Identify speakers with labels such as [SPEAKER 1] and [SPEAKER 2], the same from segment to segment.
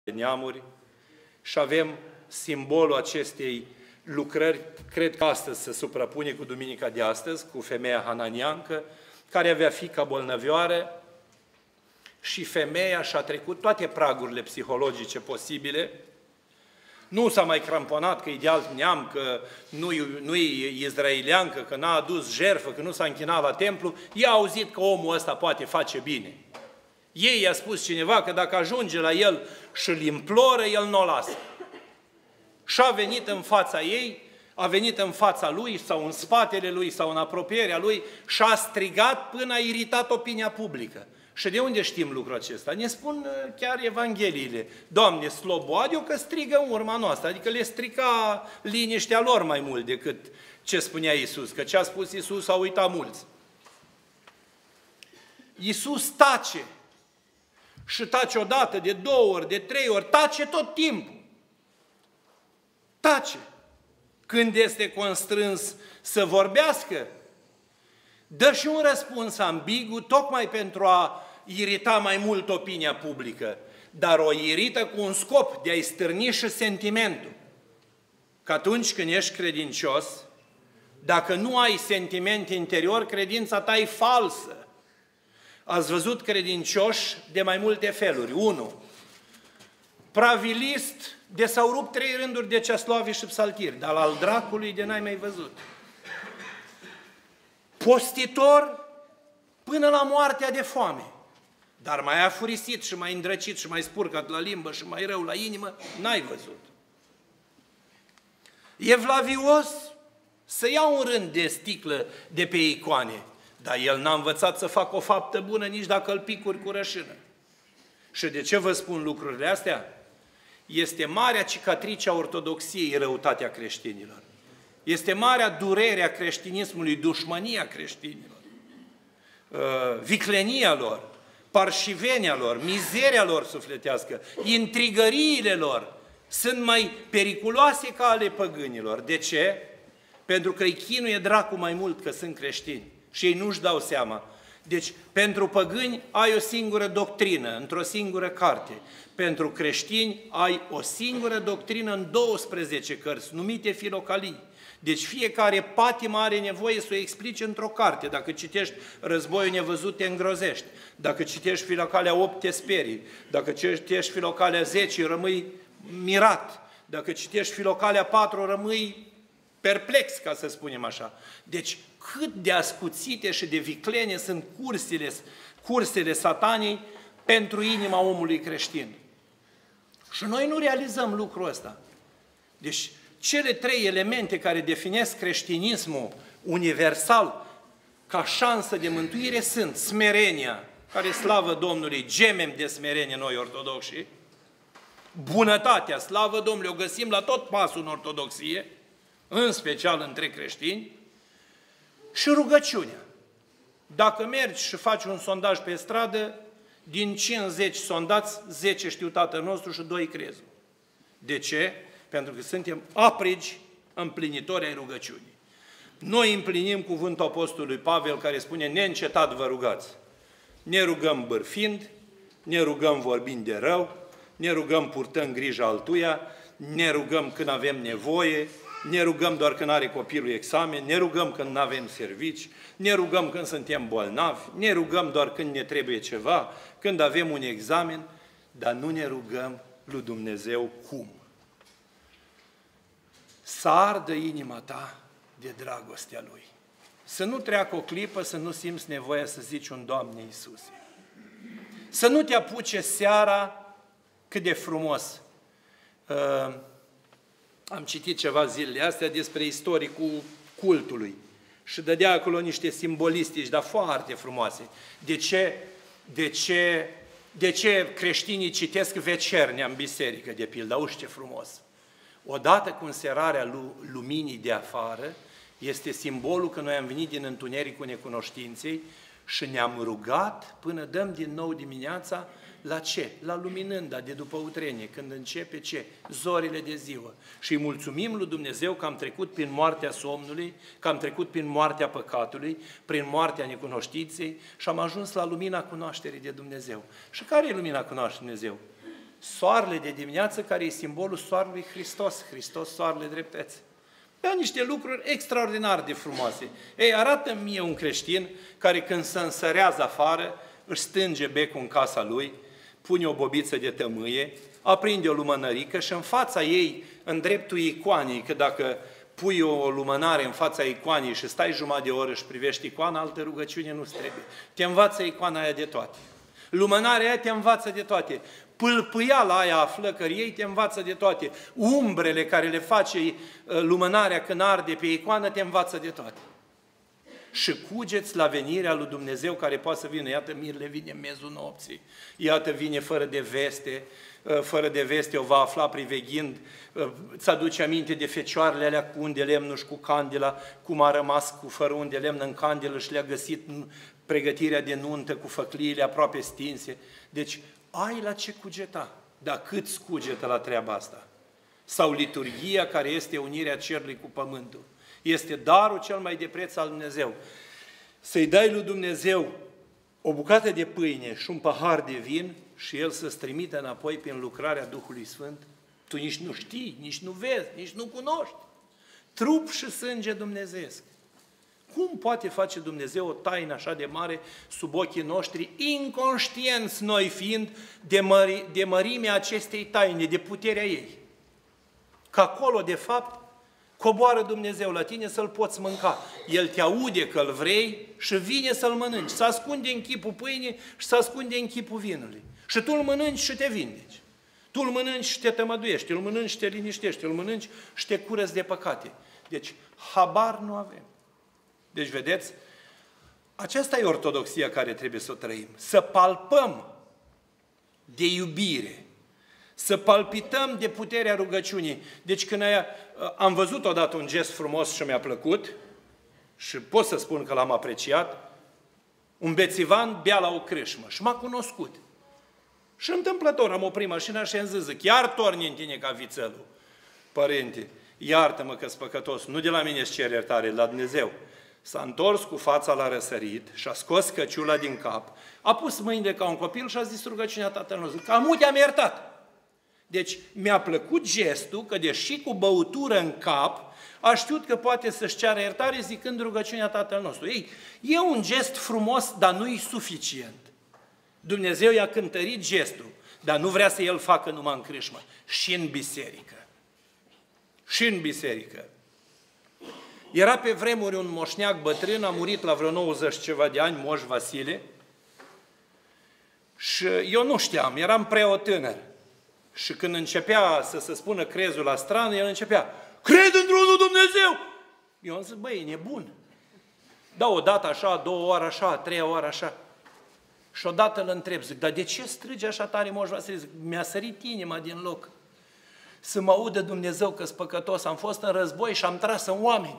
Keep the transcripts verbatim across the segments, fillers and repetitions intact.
[SPEAKER 1] de neamuri și avem simbolul acestei lucrări, cred că astăzi se suprapune cu duminica de astăzi, cu femeia hananiancă, care avea fiica bolnăvioară și femeia și-a trecut toate pragurile psihologice posibile. Nu s-a mai cramponat că e de alt neam, că nu e izraeliancă, că n-a adus jertfă, că nu s-a închinat la templu. Ea a auzit că omul ăsta poate face bine. Ei i-a spus cineva că dacă ajunge la el și îl imploră, el nu o lasă. Și a venit în fața ei, a venit în fața lui sau în spatele lui sau în apropierea lui și a strigat până a iritat opinia publică. Și de unde știm lucrul acesta? Ne spun chiar Evangheliile. Doamne, sloboade-o că strigă în urma noastră, adică le strica liniștea lor mai mult decât ce spunea Iisus, că ce a spus Iisus au uitat mulți. Iisus tace și tace odată, de două ori, de trei ori, tace tot timpul. Tace. Când este constrâns să vorbească, dă și un răspuns ambigu, tocmai pentru a irita mai mult opinia publică, dar o irită cu un scop de a-i stârni și sentimentul. Că atunci când ești credincios, dacă nu ai sentiment interior, credința ta e falsă. Ați văzut credincioși de mai multe feluri. Unu, pravilist de s-au rupt trei rânduri de ceasloave și psaltiri, dar al dracului de n-ai mai văzut. Postitor până la moartea de foame, dar mai afurisit și mai îndrăcit și mai spurcat la limbă și mai rău la inimă, n-ai văzut. Evlavios să ia un rând de sticlă de pe icoane, dar el n-a învățat să facă o faptă bună nici dacă îl picuri cu rășină. Și de ce vă spun lucrurile astea? Este marea cicatrice a ortodoxiei răutatea creștinilor. Este marea durere a creștinismului, dușmania creștinilor, viclenia lor, parșivenia lor, mizeria lor sufletească, intrigăriile lor sunt mai periculoase ca ale păgânilor. De ce? Pentru că îi chinuie dracu mai mult că sunt creștini și ei nu-și dau seama. Deci, pentru păgâni ai o singură doctrină, într-o singură carte. Pentru creștini ai o singură doctrină în douăsprezece cărți, numite filocalii. Deci fiecare patimă are nevoie să o explice într-o carte. Dacă citești Războiul nevăzut, te îngrozești. Dacă citești Filocalea opt, te sperii. Dacă citești Filocalea zece, rămâi mirat. Dacă citești Filocalea patru, rămâi perplex, ca să spunem așa. Deci cât de ascuțite și de viclene sunt cursele, cursele satanii pentru inima omului creștin. Și noi nu realizăm lucrul ăsta. Deci cele trei elemente care definesc creștinismul universal ca șansă de mântuire sunt smerenia, care slavă Domnului, gemem de smerenie noi ortodoxi, bunătatea, slavă Domnului, o găsim la tot pasul în ortodoxie, în special între creștini, și rugăciunea. Dacă mergi și faci un sondaj pe stradă, din cincizeci sondați, zece știu Tatăl nostru și doi crezul. De ce? Pentru că suntem aprigi împlinitori ai rugăciunii. Noi împlinim cuvântul Apostolului Pavel care spune neîncetat vă rugați. Ne rugăm bârfind, ne rugăm vorbind de rău, ne rugăm purtând grija altuia, ne rugăm când avem nevoie, ne rugăm doar când are copilul examen, ne rugăm când nu avem servici, ne rugăm când suntem bolnavi, ne rugăm doar când ne trebuie ceva, când avem un examen, dar nu ne rugăm lui Dumnezeu cum? Să ardă inima ta de dragostea Lui. Să nu treacă o clipă, să nu simți nevoia să zici un Doamne Iisuse. Să nu te apuce seara cât de frumos. Uh, am citit ceva zilele astea despre istoricul cultului și dădea acolo niște simbolistici, dar foarte frumoase. De ce, de ce, de ce creștinii citesc vecernea în biserică, de pildă? Auzi ce frumos! Odată cu înserarea luminii de afară, este simbolul că noi am venit din întunericul necunoștinței și ne-am rugat până dăm din nou dimineața la ce? La luminânda de după utrenie, când începe ce? Zorile de ziua. Și îi mulțumim lui Dumnezeu că am trecut prin moartea somnului, că am trecut prin moartea păcatului, prin moartea necunoștinței și am ajuns la lumina cunoașterii de Dumnezeu. Și care e lumina cunoașterii de Dumnezeu? soarele de dimineață care e simbolul soarelui Hristos, Hristos soarele dreptății. Au niște lucruri extraordinar de frumoase. Ei, arată-mi mie un creștin care când se însărează afară, își stânge becul în casa lui, pune o bobiță de tămâie, aprinde o lumânărică și în fața ei, în dreptul icoanei, că dacă pui o lumânare în fața icoanei și stai jumătate de oră și privești icoana, altă rugăciune nu-ți trebuie. Te învață icoana aia de toate. Lumânarea aia te învață de toate. Pâlpâiala aia a flăcăriei te învață de toate. Umbrele care le face lumânarea când arde pe icoană te învață de toate. Și cugeți la venirea lui Dumnezeu care poate să vină. Iată, mirele vine în mezul nopții. Iată, vine fără de veste. Fără de veste o va afla priveghind. Îți aduce aminte de fecioarele alea cu unde lemnul și cu candela, cum a rămas cu fără unde lemn în candelă și le-a găsit pregătirea de nuntă cu făcliile aproape stinse. Deci, ai la ce cugeta, dar cât cugetă la treaba asta? Sau liturghia care este unirea cerului cu pământul. Este darul cel mai de preț al Dumnezeu. Să-i dai lui Dumnezeu o bucată de pâine și un pahar de vin și El să-ți trimită înapoi prin lucrarea Duhului Sfânt. Tu nici nu știi, nici nu vezi, nici nu cunoști. Trup și sânge dumnezeiesc. Cum poate face Dumnezeu o taină așa de mare sub ochii noștri, inconștienți noi fiind de, mări, de mărimea acestei taine, de puterea ei? Că acolo, de fapt, coboară Dumnezeu la tine să-L poți mânca. El te aude că-L vrei și vine să-L mănânci. Se ascunde în chipul pâinii și se ascunde în chipul vinului. Și tu îl mănânci și te vindeci. Tu îl mănânci și te tămăduiești, îl mănânci și te liniștești, îl mănânci și te curăți de păcate. Deci, habar nu avem. Deci, vedeți, aceasta e ortodoxia care trebuie să o trăim. Să palpăm de iubire, să palpităm de puterea rugăciunii. Deci, când aia, am văzut odată un gest frumos și mi-a plăcut, și pot să spun că l-am apreciat, un bețivan bea la o crâșmă și m-a cunoscut. Și întâmplător am oprit mașina și am zis, zic, iar torni în tine ca vițelul. Părinte, iartă-mă că-s păcătos, nu de la mine îți cer iertare, la Dumnezeu. S-a întors cu fața la răsărit și a scos căciula din cap, a pus mâinile ca un copil și a zis rugăciunea Tatăl nostru, că amu te-am iertat. Deci mi-a plăcut gestul că deși cu băutură în cap, a știut că poate să-și ceară iertare zicând rugăciunea Tatăl nostru. Ei, e un gest frumos, dar nu e suficient. Dumnezeu i-a cântărit gestul, dar nu vrea să el facă numai în crâșmă, și în biserică. Și în biserică. Era pe vremuri un moșneac bătrân, a murit la vreo nouăzeci ceva de ani, Moș Vasile, și eu nu știam, eram prea tânăr. Și când începea să se spună crezul la strană, el începea, cred într-unul Dumnezeu! Eu am zis, băi, e nebun. Da, o dată așa, două ori așa, trei ori așa. Și odată îl întreb, zic, dar de ce strige așa tare Moș Vasile? Zic, mi-a sărit inima din loc. Să mă audă Dumnezeu că-s păcătos, am fost în război și am tras în oameni.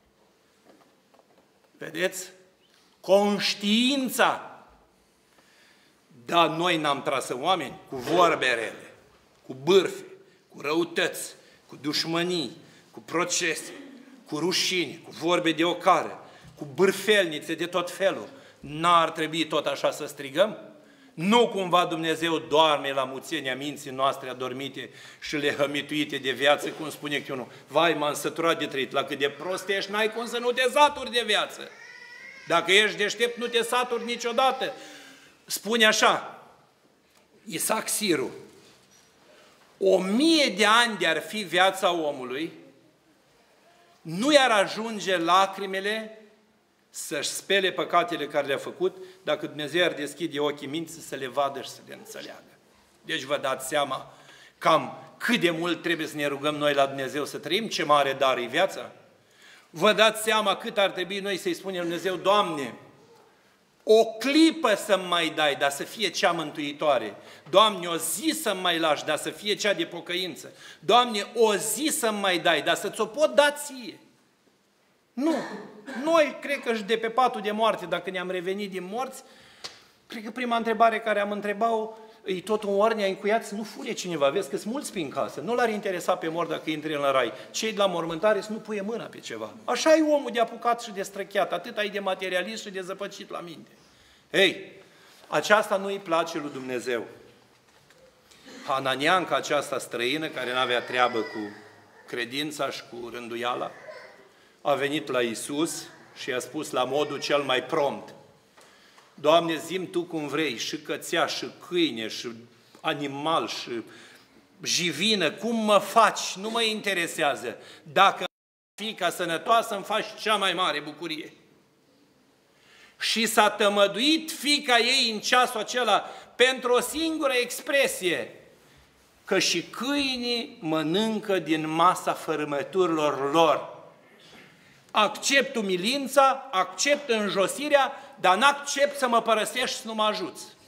[SPEAKER 1] Vedeți? Conștiința. Dar noi n-am tras în oameni cu vorbe rele, cu bârfe, cu răutăți, cu dușmănii, cu procese, cu rușini, cu vorbe de ocară, cu bârfelnițe de tot felul. N-ar trebui tot așa să strigăm? Nu cumva Dumnezeu doarme la muțenia minții noastre adormite și le hămituite de viață, cum spune Chiunu. Vai, m-am săturat de trăit, la cât de prost ești, n-ai cum să nu te saturi de viață. Dacă ești deștept, nu te saturi niciodată. Spune așa, Isaac Siru, o mie de ani de ar fi viața omului, nu i-ar ajunge lacrimele să-și spele păcatele care le-a făcut, dacă Dumnezeu ar deschide ochii minții să le vadă și să le înțeleagă. Deci vă dați seama cam cât de mult trebuie să ne rugăm noi la Dumnezeu să trăim, ce mare dar e viața? Vă dați seama cât ar trebui noi să-i spunem Dumnezeu, Doamne, o clipă să-mi mai dai, dar să fie cea mântuitoare. Doamne, o zi să-mi mai lași, dar să fie cea de pocăință. Doamne, o zi să-mi mai dai, dar să-ți o pot da ție. Nu. Noi, cred că și de pe patul de moarte, dacă ne-am revenit din morți, cred că prima întrebare care am întrebat-o, e tot un oarne încuiați, nu fure cineva, vezi că sunt mulți prin casă, nu l-ar interesa pe mort dacă intre în rai. Cei de la mormântare să nu puie mâna pe ceva. Așa e omul de apucat și de străchiat, atât ai de materialist și de zăpăcit la minte. Ei, aceasta nu îi place lui Dumnezeu. Hananianca aceasta străină, care n-avea treabă cu credința și cu rânduiala, a venit la Iisus și i-a spus la modul cel mai prompt: Doamne, zi-mi Tu cum vrei, și cățea, și câine, și animal, și jivină, cum mă faci, nu mă interesează. Dacă fiica sănătoasă, îmi faci cea mai mare bucurie. Și s-a tămăduit fiica ei în ceasul acela pentru o singură expresie: că și câinii mănâncă din masa fărâmăturilor lor. Accept umilința, accept înjosirea, dar n-accept să mă părăsești și să nu mă ajuți.